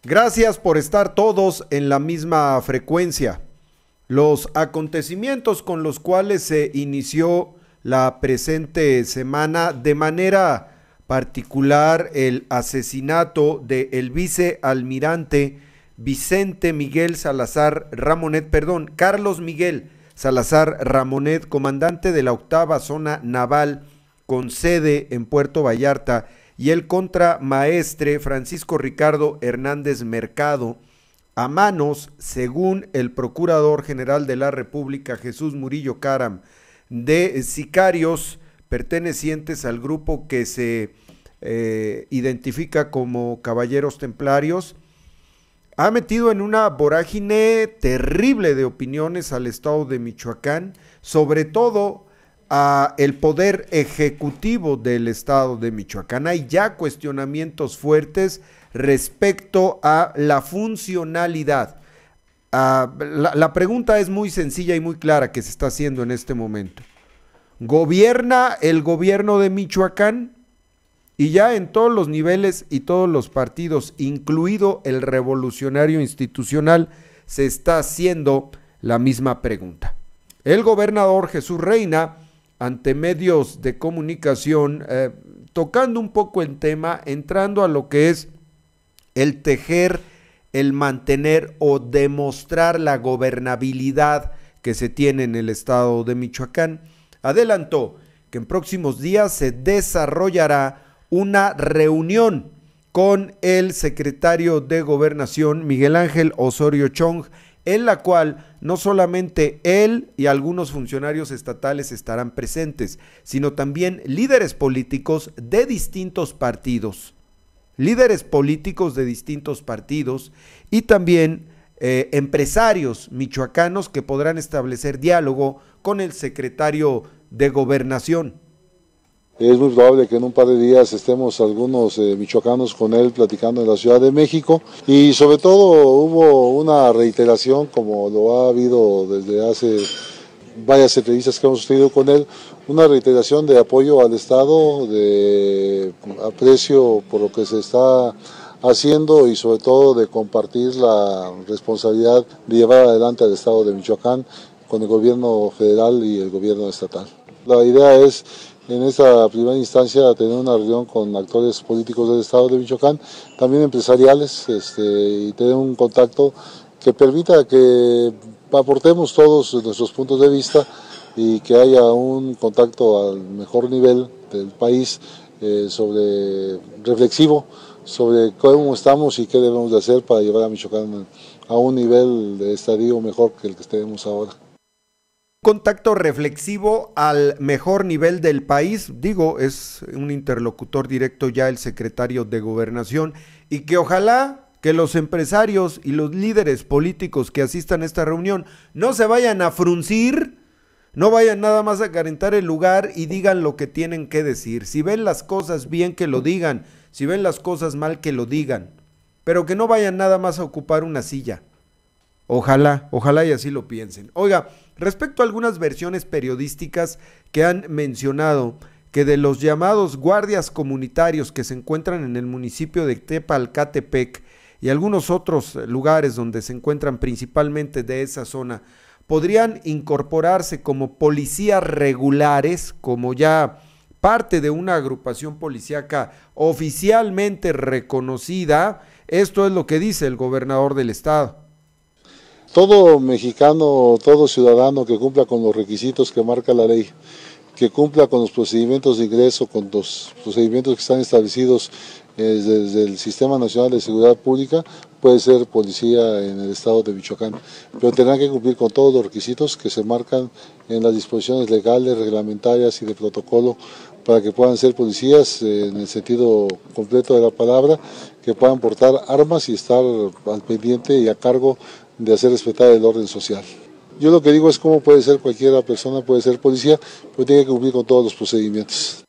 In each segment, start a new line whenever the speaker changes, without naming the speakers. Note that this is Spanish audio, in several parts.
Gracias por estar todos en la misma frecuencia. Los acontecimientos con los cuales se inició la presente semana, de manera particular el asesinato del vicealmirante Carlos Miguel Salazar Ramonet, comandante de la 8ª Zona Naval con sede en Puerto Vallarta, y el contramaestre Francisco Ricardo Hernández Mercado, a manos, según el Procurador General de la República, Jesús Murillo Caram, de sicarios pertenecientes al grupo que se identifica como Caballeros Templarios, ha metido en una vorágine terrible de opiniones al estado de Michoacán, sobre todo a el poder ejecutivo del estado de Michoacán. Hay ya cuestionamientos fuertes respecto a la funcionalidad. La pregunta es muy sencilla y muy clara que se está haciendo en este momento. ¿Gobierna el gobierno de Michoacán? Y ya en todos los niveles y todos los partidos, incluido el Revolucionario Institucional, se está haciendo la misma pregunta. El gobernador Jesús Reina, ante medios de comunicación, tocando un poco el tema, entrando a lo que es el tejer, el mantener o demostrar la gobernabilidad que se tiene en el estado de Michoacán, adelantó que en próximos días se desarrollará una reunión con el secretario de Gobernación, Miguel Ángel Osorio Chong, en la cual no solamente él y algunos funcionarios estatales estarán presentes, sino también líderes políticos de distintos partidos, y también empresarios michoacanos que podrán establecer diálogo con el secretario de Gobernación.
Es muy probable que en un par de días estemos algunos michoacanos con él platicando en la Ciudad de México, y sobre todo hubo una reiteración, como lo ha habido desde hace varias entrevistas que hemos tenido con él, una reiteración de apoyo al Estado, de aprecio por lo que se está haciendo y sobre todo de compartir la responsabilidad de llevar adelante al Estado de Michoacán con el gobierno federal y el gobierno estatal. La idea es, en esta primera instancia, tener una reunión con actores políticos del estado de Michoacán, también empresariales, y tener un contacto que permita que aportemos todos nuestros puntos de vista y que haya un contacto al mejor nivel del país, reflexivo sobre cómo estamos y qué debemos de hacer para llevar a Michoacán a un nivel de estadio mejor que el que tenemos ahora.
Contacto reflexivo al mejor nivel del país, digo, es un interlocutor directo ya el secretario de Gobernación, y que ojalá que los empresarios y los líderes políticos que asistan a esta reunión no se vayan a fruncir, no vayan nada más a calentar el lugar y digan lo que tienen que decir. Si ven las cosas bien, que lo digan; si ven las cosas mal, que lo digan, pero que no vayan nada más a ocupar una silla. Ojalá y así lo piensen. Oiga, respecto a algunas versiones periodísticas que han mencionado que de los llamados guardias comunitarios que se encuentran en el municipio de Tepalcatepec y algunos otros lugares donde se encuentran principalmente de esa zona, podrían incorporarse como policías regulares, como ya parte de una agrupación policíaca oficialmente reconocida. Esto es lo que dice el gobernador del estado.
Todo mexicano, todo ciudadano que cumpla con los requisitos que marca la ley, que cumpla con los procedimientos de ingreso, con los procedimientos que están establecidos desde el Sistema Nacional de Seguridad Pública, puede ser policía en el estado de Michoacán, pero tendrán que cumplir con todos los requisitos que se marcan en las disposiciones legales, reglamentarias y de protocolo para que puedan ser policías en el sentido completo de la palabra, que puedan portar armas y estar al pendiente y a cargo de hacer respetar el orden social. Yo lo que digo es cómo puede ser cualquier persona, puede ser policía, pero tiene que cumplir con todos los procedimientos.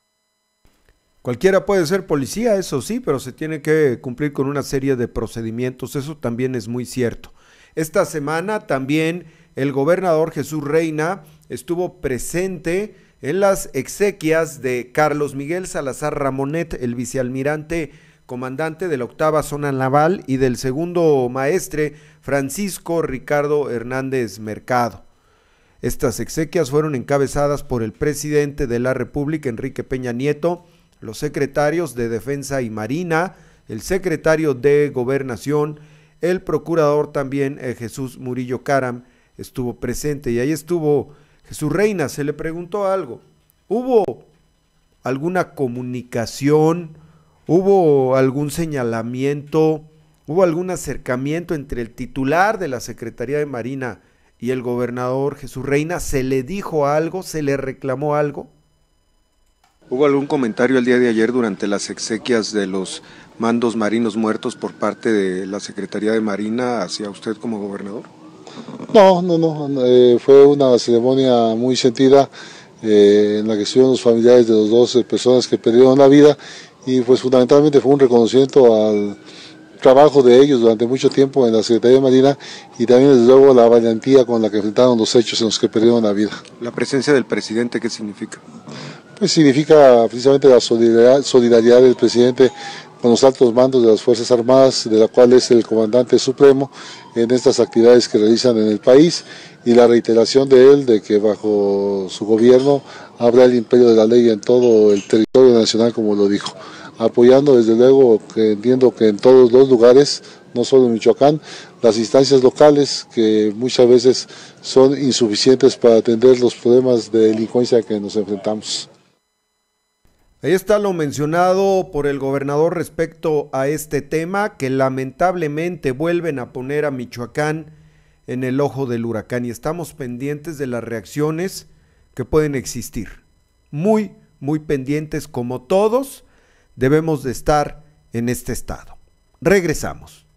Cualquiera puede ser policía, eso sí, pero se tiene que cumplir con una serie de procedimientos, eso también es muy cierto. Esta semana también el gobernador Jesús Reina estuvo presente en las exequias de Carlos Miguel Salazar Ramonet, el vicealmirante comandante de la octava zona naval, y del segundo maestre Francisco Ricardo Hernández Mercado. Estas exequias fueron encabezadas por el presidente de la República, Enrique Peña Nieto, los secretarios de Defensa y Marina, el secretario de Gobernación, el procurador también Jesús Murillo Caram estuvo presente, y ahí estuvo Jesús Reina. Se le preguntó algo: ¿hubo alguna comunicación, hubo algún señalamiento, hubo algún acercamiento entre el titular de la Secretaría de Marina y el gobernador Jesús Reina? ¿Se le dijo algo? ¿Se le reclamó algo?
¿Hubo algún comentario el día de ayer durante las exequias de los mandos marinos muertos por parte de la Secretaría de Marina hacia usted como gobernador?
No, fue una ceremonia muy sentida en la que estuvieron los familiares de las dos personas que perdieron la vida, y pues fundamentalmente fue un reconocimiento al trabajo de ellos durante mucho tiempo en la Secretaría de Marina, y también desde luego la valentía con la que enfrentaron los hechos en los que perdieron la vida.
¿La presencia del presidente qué significa?
Pues significa precisamente la solidaridad del presidente con los altos mandos de las Fuerzas Armadas, de la cual es el comandante supremo en estas actividades que realizan en el país, y la reiteración de él de que bajo su gobierno habrá el imperio de la ley en todo el territorio nacional, como lo dijo, apoyando desde luego, que entiendo que en todos los lugares, no solo en Michoacán, las instancias locales, que muchas veces son insuficientes para atender los problemas de delincuencia a que nos enfrentamos.
Ahí está lo mencionado por el gobernador respecto a este tema, que lamentablemente vuelven a poner a Michoacán en el ojo del huracán, y estamos pendientes de las reacciones que pueden existir. Muy pendientes, como todos debemos de estar en este estado. Regresamos.